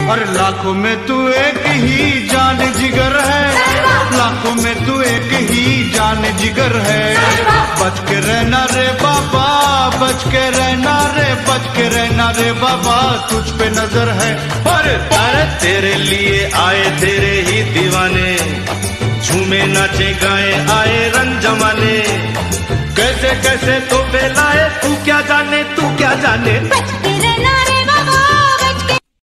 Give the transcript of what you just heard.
और लाखों में तू एक ही जान जिगर है, लाखों में तू एक ही जान जिगर है। बच के रहना रे बाबा, बच के रहना रे, बच के रहना रे बाबा, तुझ पे नजर है। और अरे तेरे लिए आए तेरे ही दीवाने, झूमे नाचे गाए आए रंग जमाने, कैसे कैसे तो बेलाए तू क्या जाने, तू क्या जाने।